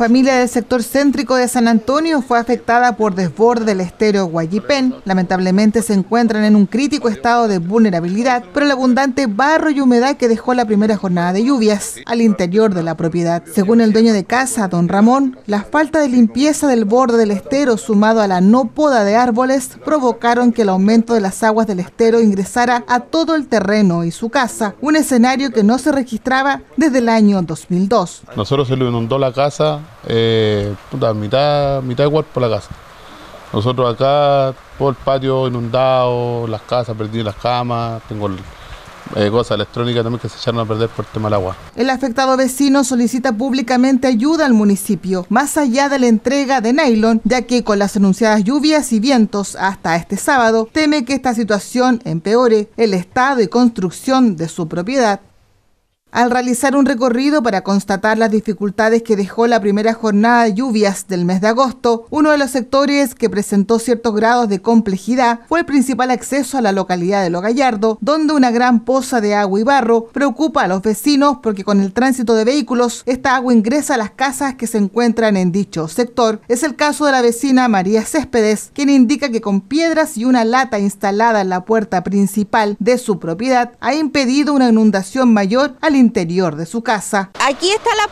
familia del sector céntrico de San Antonio fue afectada por desborde del estero Guayipén. Lamentablemente se encuentran en un crítico estado de vulnerabilidad por el abundante barro y humedad que dejó la primera jornada de lluvias al interior de la propiedad. Según el dueño de casa, don Ramón, la falta de limpieza del borde del estero sumado a la no poda de árboles provocaron que el aumento de las aguas del estero ingresara a todo el terreno y su casa, un escenario que no se registraba desde el año 2002. Nosotros se lo inundó la casa, mitad igual por la casa. Nosotros acá, todo el patio inundado, las casas, perdí las camas, tengo cosas electrónicas también que se echaron a perder por el tema del agua. El afectado vecino solicita públicamente ayuda al municipio, más allá de la entrega de nylon, ya que con las anunciadas lluvias y vientos hasta este sábado, teme que esta situación empeore el estado y construcción de su propiedad. Al realizar un recorrido para constatar las dificultades que dejó la primera jornada de lluvias del mes de agosto, uno de los sectores que presentó ciertos grados de complejidad fue el principal acceso a la localidad de Lo Gallardo, donde una gran poza de agua y barro preocupa a los vecinos porque con el tránsito de vehículos, esta agua ingresa a las casas que se encuentran en dicho sector. Es el caso de la vecina María Céspedes, quien indica que con piedras y una lata instalada en la puerta principal de su propiedad ha impedido una inundación mayor al interior de su casa. Aquí está la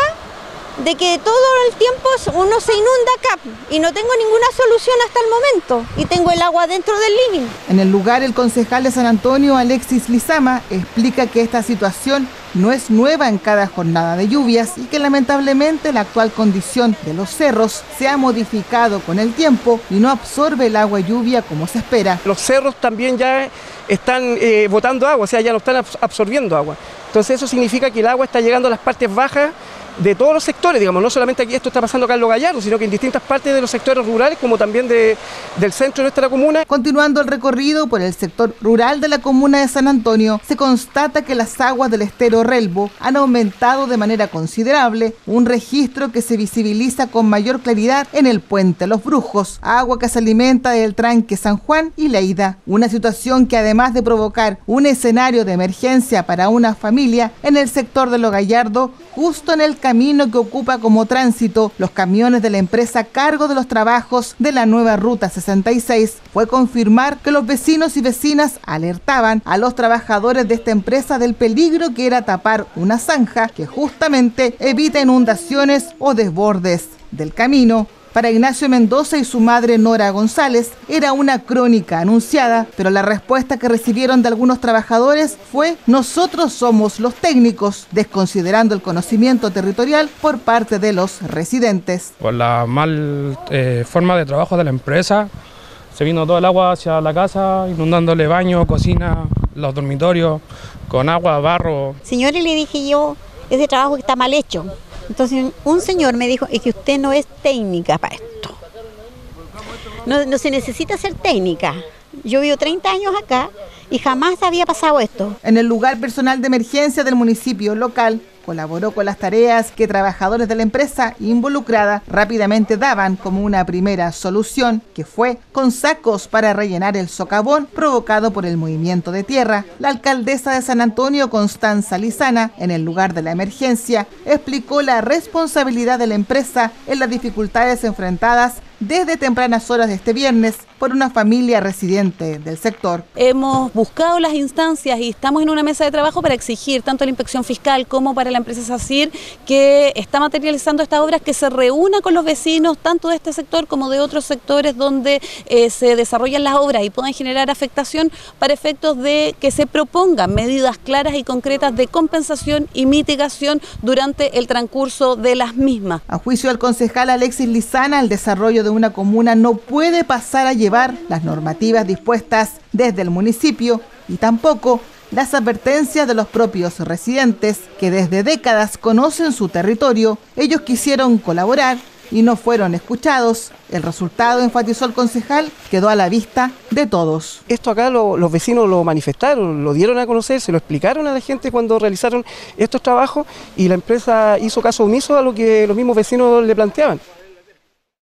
prueba de que todo el tiempo uno se inunda acá y no tengo ninguna solución hasta el momento y tengo el agua dentro del living. En el lugar, el concejal de San Antonio, Alexis Lizama, explica que esta situación no es nueva en cada jornada de lluvias y que lamentablemente la actual condición de los cerros se ha modificado con el tiempo y no absorbe el agua lluvia como se espera. Los cerros también ya están botando agua, o sea, ya no están absorbiendo agua. Entonces eso significa que el agua está llegando a las partes bajas de todos los sectores, digamos, no solamente aquí esto está pasando acá en Lo Gallardo, sino que en distintas partes de los sectores rurales, como también del centro de nuestra comuna. Continuando el recorrido por el sector rural de la comuna de San Antonio, se constata que las aguas del estero Relbo han aumentado de manera considerable, un registro que se visibiliza con mayor claridad en el puente Los Brujos, agua que se alimenta del tranque San Juan y Leida, una situación que además de provocar un escenario de emergencia para una familia en el sector de Lo Gallardo, justo en el camino que ocupa como tránsito los camiones de la empresa a cargo de los trabajos de la nueva Ruta 66, fue confirmar que los vecinos y vecinas alertaban a los trabajadores de esta empresa del peligro que era tapar una zanja que justamente evita inundaciones o desbordes del camino. Para Ignacio Mendoza y su madre Nora González era una crónica anunciada, pero la respuesta que recibieron de algunos trabajadores fue: nosotros somos los técnicos, desconsiderando el conocimiento territorial por parte de los residentes. Por la mal forma de trabajo de la empresa, se vino todo el agua hacia la casa, inundándole baño, cocina, los dormitorios, con agua, barro. Señores, le dije yo, ese trabajo está mal hecho. Entonces un señor me dijo, es que usted no es técnica para esto. No se necesita ser técnica. Yo vivo 30 años acá y jamás había pasado esto. En el lugar, personal de emergencia del municipio local colaboró con las tareas que trabajadores de la empresa involucrada rápidamente daban como una primera solución, que fue con sacos para rellenar el socavón provocado por el movimiento de tierra. La alcaldesa de San Antonio, Constanza Lizana, en el lugar de la emergencia, explicó la responsabilidad de la empresa en las dificultades enfrentadas desde tempranas horas de este viernes por una familia residente del sector. Hemos buscado las instancias y estamos en una mesa de trabajo para exigir tanto a la inspección fiscal como para la empresa SACIR, que está materializando estas obras, que se reúna con los vecinos tanto de este sector como de otros sectores donde se desarrollan las obras y puedan generar afectación, para efectos de que se propongan medidas claras y concretas de compensación y mitigación durante el transcurso de las mismas. A juicio del concejal Alexis Lizana, el desarrollo de una comuna no puede pasar a llevar las normativas dispuestas desde el municipio y tampoco las advertencias de los propios residentes que desde décadas conocen su territorio. Ellos quisieron colaborar y no fueron escuchados. El resultado, enfatizó el concejal, quedó a la vista de todos. Esto acá los vecinos lo manifestaron, lo dieron a conocer, se lo explicaron a la gente cuando realizaron estos trabajos y la empresa hizo caso omiso a lo que los mismos vecinos le planteaban.